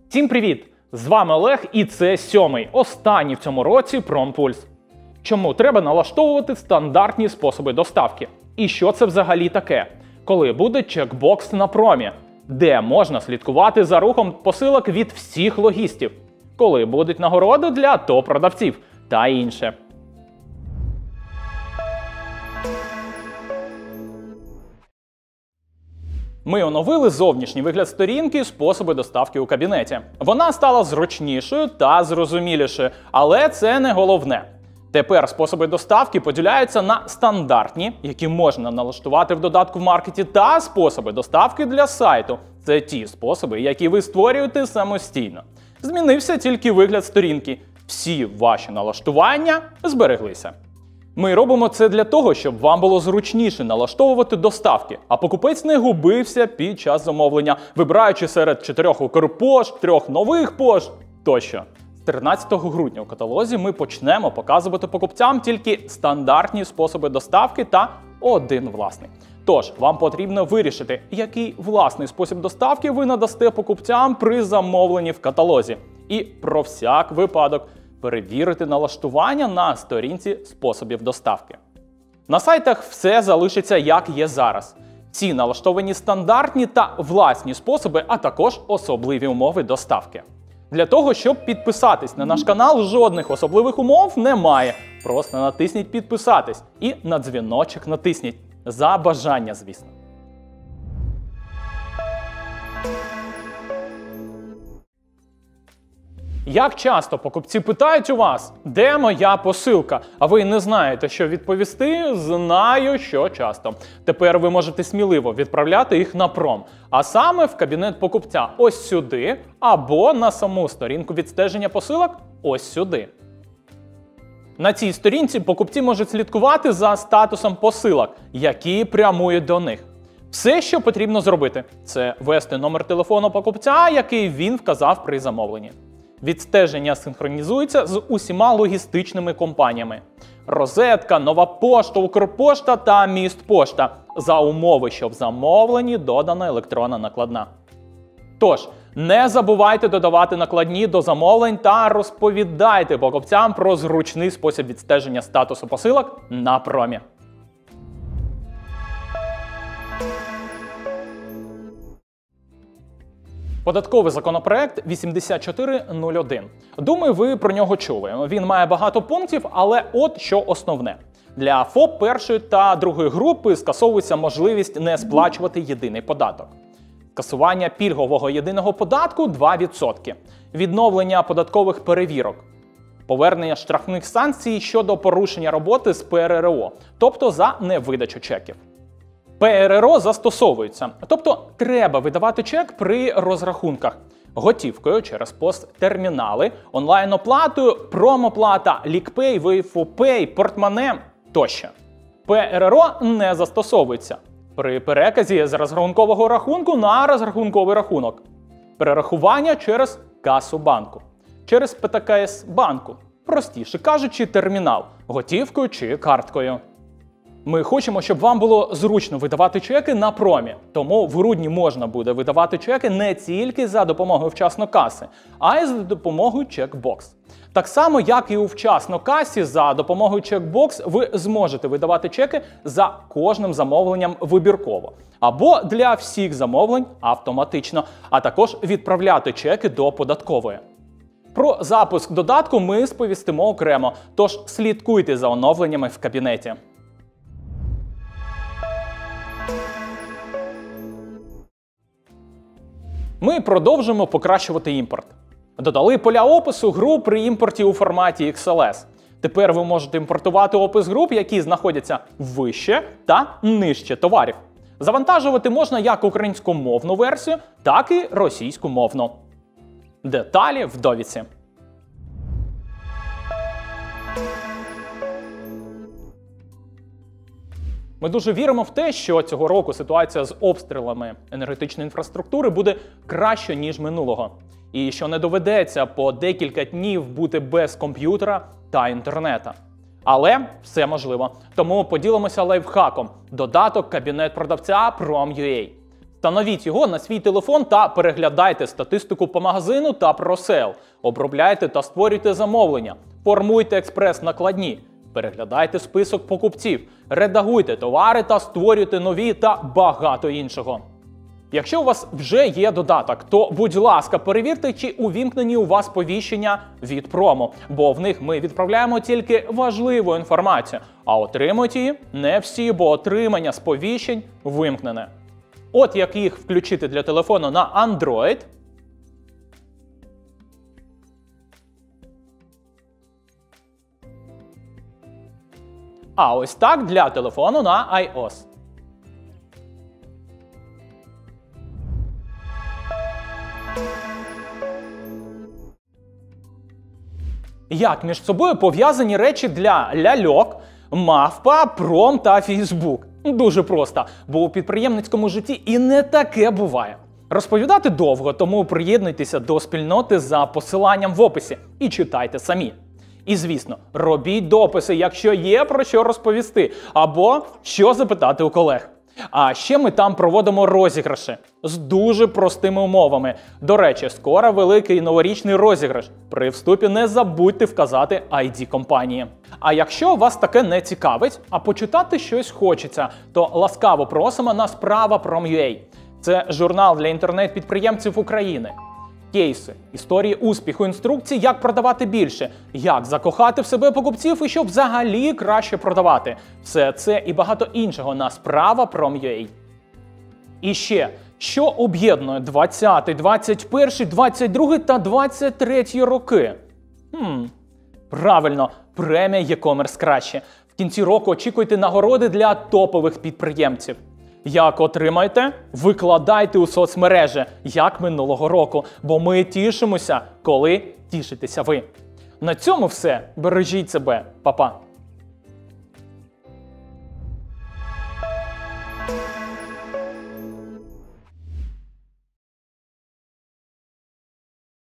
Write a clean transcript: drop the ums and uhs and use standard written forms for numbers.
Всім привіт! З вами Олег і це 7-й, останній в цьому році Промпульс. Чому треба налаштовувати стандартні способи доставки? І що це взагалі таке? Коли буде чекбокс на промі? Де можна слідкувати за рухом посилок від всіх логістів? Коли будуть нагороди для топ-продавців? Та інше. Ми оновили зовнішній вигляд сторінки «Способи доставки у кабінеті». Вона стала зручнішою та зрозумілішою, але це не головне. Тепер способи доставки поділяються на стандартні, які можна налаштувати в додатку в маркеті, та способи доставки для сайту. Це ті способи, які ви створюєте самостійно. Змінився тільки вигляд сторінки. Всі ваші налаштування збереглися. Ми робимо це для того, щоб вам було зручніше налаштовувати доставки, а покупець не губився під час замовлення, вибираючи серед 4 Укрпошт, 3 нових пошт тощо. З 13 грудня у каталозі ми почнемо показувати покупцям тільки стандартні способи доставки та один власний. Тож, вам потрібно вирішити, який власний спосіб доставки ви надасте покупцям при замовленні в каталозі. І про всяк випадок перевірити налаштування на сторінці способів доставки. На сайтах все залишиться як є зараз. Ці налаштовані стандартні та власні способи, а також особливі умови доставки. Для того, щоб підписатись на наш канал, жодних особливих умов немає. Просто натисніть підписатись і на дзвіночок натисніть. За бажання, звісно. Як часто покупці питають у вас, де моя посилка? А ви не знаєте, що відповісти? Знаю, що часто. Тепер ви можете сміливо відправляти їх на пром. А саме в кабінет покупця ось сюди, або на саму сторінку відстеження посилок ось сюди. На цій сторінці покупці можуть слідкувати за статусом посилок, які прямують до них. Все, що потрібно зробити, це ввести номер телефону покупця, який він вказав при замовленні. Відстеження синхронізується з усіма логістичними компаніями. Розетка, Нова пошта, Укрпошта та Містпошта. За умови, що в замовленні додана електронна накладна. Тож, не забувайте додавати накладні до замовлень та розповідайте покупцям про зручний спосіб відстеження статусу посилок на промі. Податковий законопроект 8401. Думаю, ви про нього чули. Він має багато пунктів, але от що основне. Для ФОП першої та другої групи скасовується можливість не сплачувати єдиний податок. Скасування пільгового єдиного податку 2%. Відновлення податкових перевірок. Повернення штрафних санкцій щодо порушення роботи з ПРРО, тобто за невидачу чеків. ПРРО застосовується, тобто треба видавати чек при розрахунках готівкою через POS-термінали, онлайн-оплатою, промоплата, лікпей, ВФП, портмоне тощо. ПРРО не застосовується при переказі з розрахункового рахунку на розрахунковий рахунок. Перерахування через касу банку, через ПТКС банку, простіше кажучи, термінал, готівкою чи карткою. Ми хочемо, щоб вам було зручно видавати чеки на промі, тому в грудні можна буде видавати чеки не тільки за допомогою вчасно каси, а й за допомогою чекбокс. Так само, як і у вчасно касі, за допомогою чекбокс ви зможете видавати чеки за кожним замовленням вибірково, або для всіх замовлень автоматично, а також відправляти чеки до податкової. Про запуск додатку ми сповістимо окремо, тож слідкуйте за оновленнями в кабінеті. Ми продовжуємо покращувати імпорт. Додали поля опису груп при імпорті у форматі XLS. Тепер ви можете імпортувати опис груп, які знаходяться вище та нижче товарів. Завантажувати можна як українськомовну версію, так і російськомовну. Деталі в довідці. Ми дуже віримо в те, що цього року ситуація з обстрілами енергетичної інфраструктури буде краще, ніж минулого. І що не доведеться по декілька днів бути без комп'ютера та інтернету. Але все можливо. Тому поділимося лайфхаком. Додаток «Кабінет продавця Prom.ua». Встановіть його на свій телефон та переглядайте статистику по магазину та ProSale. Обробляйте та створюйте замовлення. Формуйте експрес-накладні. Переглядайте список покупців. Редагуйте товари та створюйте нові та багато іншого. Якщо у вас вже є додаток, то, будь ласка, перевірте, чи увімкнені у вас сповіщення від промо, бо в них ми відправляємо тільки важливу інформацію, а отримують її не всі, бо отримання сповіщень вимкнене. От як їх включити для телефону на Android. А ось так для телефону на iOS. Як між собою пов'язані речі для ляльок, Мавпа, Пром та Фейсбук? Дуже просто, бо у підприємницькому житті і не таке буває. Розповідати довго, тому приєднуйтеся до спільноти за посиланням в описі і читайте самі. І, звісно, робіть дописи, якщо є про що розповісти, або що запитати у колег. А ще ми там проводимо розіграші з дуже простими умовами. До речі, скоро великий новорічний розіграш. При вступі не забудьте вказати ID компанії. А якщо вас таке не цікавить, а почитати щось хочеться, то ласкаво просимо на Sprava.prom.ua. Це журнал для інтернет-підприємців України. Кейси, історії успіху, інструкції, як продавати більше, як закохати в себе покупців і щоб взагалі краще продавати. Все це і багато іншого на Sprava.prom.ua. І ще, що об'єднує 20, 21, 22 та 23 роки? Правильно, премія e-commerce краще. В кінці року очікуйте нагороди для топових підприємців. Як отримаєте? Викладайте у соцмережі, як минулого року, бо ми тішимося, коли тішитеся ви. На цьому все. Бережіть себе. Па-па.